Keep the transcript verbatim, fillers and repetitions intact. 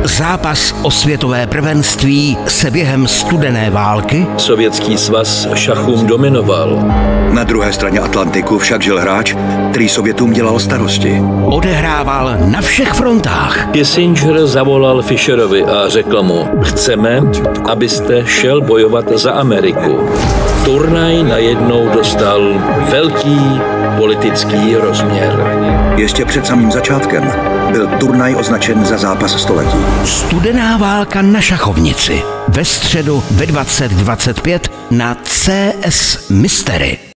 Zápas o světové prvenství se během studené války Sovětský svaz šachům dominoval. Na druhé straně Atlantiku však žil hráč, který Sovětům dělal starosti. odehrával na všech frontách. Kissinger zavolal Fischerovi a řekl mu: chceme, abyste šel bojovat za Ameriku. Turnaj najednou dostal velký politický rozměr. Ještě před samým začátkem byl turnaj označen za zápas století. Studená válka na šachovnici. Ve středu ve dvacet dvacet pět na C S Mystery.